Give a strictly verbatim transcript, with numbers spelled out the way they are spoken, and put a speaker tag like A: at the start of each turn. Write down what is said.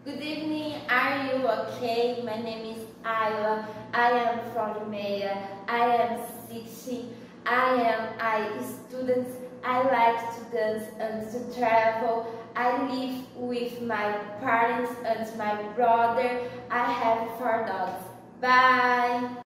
A: Good evening, are you okay? My name is Hailla. I am from Tenha. I am sixteen. I am a student. I like to dance and to travel. I live with my parents and my brother. I have four dogs. Bye!